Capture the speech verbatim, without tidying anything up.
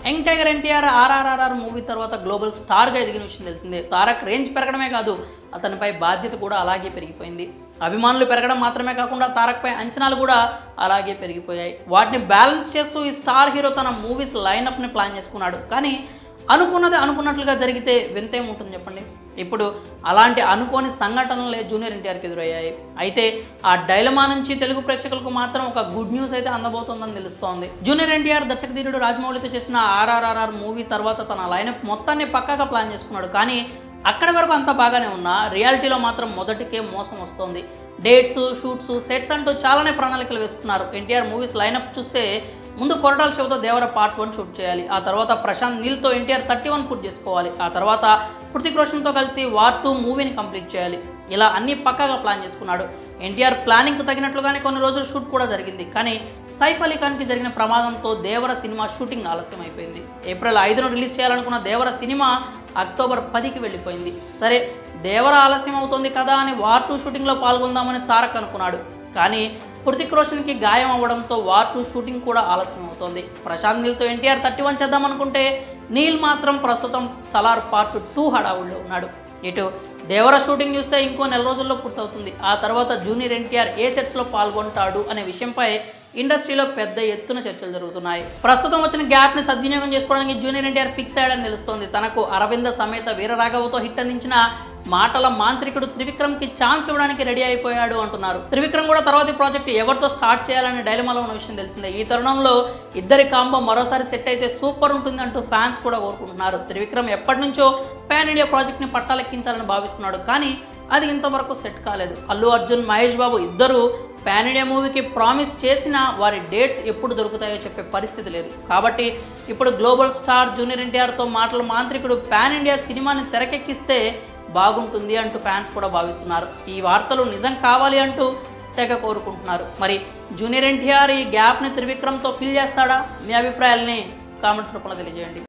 Young tiger NTR RRR movie తర్వాత global స్టార్గా ఎదిగిన విషయం తెలిసిందే. తారక్ రేంజ్ పెరగడమే కాదు, అతనిపై బాధ్యత కూడా అలాగే పెరిగిపోయింది. అభిమానులు పెరగడం మాత్రమే కాకుండా తారక్పై అంచనాలు కూడా అలాగే పెరిగిపోయాయి. వాటిని బ్యాలెన్స్ చేస్తూ ఈ స్టార్ హీరో తన మూవీస్ లైనప్ని ప్లాన్ చేసుకున్నాడు. కానీ అనుకున్నది అనుకున్నట్లుగా జరిగితే వింతేముంటుంది చెప్పండి. ఇప్పుడు అలాంటి అనుకోని సంఘటనలే జూనియర్ ఎన్టీఆర్కి ఎదురయ్యాయి. అయితే ఆ డైలమా నుంచి తెలుగు ప్రేక్షకులకు మాత్రం ఒక గుడ్ న్యూస్ అయితే అందబోతోందని తెలుస్తోంది. జూనియర్ ఎన్టీఆర్ దర్శకధీరుడు రాజమౌళితో చేసిన ఆర్ఆర్ఆర్ఆర్ మూవీ తర్వాత తన లైనప్ మొత్తాన్ని పక్కాగా ప్లాన్ చేసుకున్నాడు. కానీ అక్కడి వరకు అంతా బాగానే ఉన్నా రియాలిటీలో మాత్రం మొదటికే మోసం వస్తోంది. డేట్స్, షూట్స్, సెట్స్ అంటూ చాలానే ప్రణాళికలు వేసుకున్నారు. ఎన్టీఆర్ మూవీస్ లైనప్ చూస్తే ముందు కొరటాల షోతో దేవర పార్ట్ వన్ షూట్ చేయాలి. ఆ తర్వాత ప్రశాంత్ నీల్తో ఎన్టీఆర్ థర్టీ వన్ పూర్తి చేసుకోవాలి. ఆ తర్వాత హృతిక్ రోషన్తో కలిసి వార్ టూ మూవీని కంప్లీట్ చేయాలి. ఇలా అన్ని పక్కాగా ప్లాన్ చేసుకున్నాడు. ఎన్టీఆర్ ప్లానింగ్కు తగినట్లుగానే కొన్ని రోజులు షూట్ కూడా జరిగింది. కానీ సైఫ్ అలీ ఖాన్కి జరిగిన ప్రమాదంతో దేవర సినిమా షూటింగ్ ఆలస్యం అయిపోయింది. ఏప్రిల్ ఐదున రిలీజ్ చేయాలనుకున్న దేవర సినిమా అక్టోబర్ పదికి వెళ్ళిపోయింది. సరే, దేవర ఆలస్యం అవుతుంది కదా అని వార్ టూ షూటింగ్లో పాల్గొందామని తారక్ అనుకున్నాడు. కానీ హృతిక్ రోషన్కి గాయం అవ్వడంతో వార్ టూ షూటింగ్ కూడా ఆలస్యం అవుతోంది. ప్రశాంత్ నీల్తో ఎన్టీఆర్ థర్టీ వన్ చేద్దామనుకుంటే నీల్ మాత్రం ప్రస్తుతం సలార్ పార్ట్ టూ హడావుల్లో ఉన్నాడు. ఇటు దేవర షూటింగ్ చూస్తే ఇంకో నెల రోజుల్లో పూర్తవుతుంది. ఆ తర్వాత జూనియర్ ఎన్టీఆర్ ఏ సెట్స్లో పాల్గొంటాడు అనే విషయంపై ఇండస్ట్రీలో పెద్ద ఎత్తున చర్చలు జరుగుతున్నాయి. ప్రస్తుతం వచ్చిన గ్యాప్ని సద్వినియోగం చేసుకోవడానికి జూనియర్ ఎన్టీఆర్ ఫిక్స్ అయ్యాడని తెలుస్తోంది. తనకు అరవింద సమేత వీరరాఘవతో హిట్ అందించిన మాటల మాంత్రికుడు త్రివిక్రమ్కి ఛాన్స్ ఇవ్వడానికి రెడీ అయిపోయాడు అంటున్నారు. త్రివిక్రమ్ కూడా తర్వాతి ప్రాజెక్ట్ ఎవరితో స్టార్ట్ చేయాలనే డైలమాలో ఉన్న విషయం తెలిసిందే. ఈ తరుణంలో ఇద్దరి కాంబో మరోసారి సెట్ అయితే సూపర్ ఉంటుంది అంటూ ఫ్యాన్స్ కూడా కోరుకుంటున్నారు. త్రివిక్రమ్ ఎప్పటి నుంచో పాన్ ఇండియా ప్రాజెక్ట్ని పట్టాలెక్కించాలని భావిస్తున్నాడు. కానీ అది ఇంతవరకు సెట్ కాలేదు. అల్లు అర్జున్, మహేష్ బాబు ఇద్దరు పాన్ ఇండియా మూవీకి ప్రామిస్ చేసినా వారి డేట్స్ ఎప్పుడు దొరుకుతాయో చెప్పే పరిస్థితి లేదు. కాబట్టి ఇప్పుడు గ్లోబల్ స్టార్ జూనియర్ ఎన్టీఆర్తో మాటల మాంత్రికుడు పాన్ ఇండియా సినిమాని తెరకెక్కిస్తే బాగుంటుంది అంటూ ఫ్యాన్స్ కూడా భావిస్తున్నారు. ఈ వార్తలు నిజం కావాలి అంటూ తెగ కోరుకుంటున్నారు. మరి జూనియర్ ఎన్టీఆర్ ఈ గ్యాప్ని త్రివిక్రమ్తో ఫిల్ చేస్తాడా? మీ అభిప్రాయాల్ని కామెంట్స్ రూపంలో తెలియజేయండి.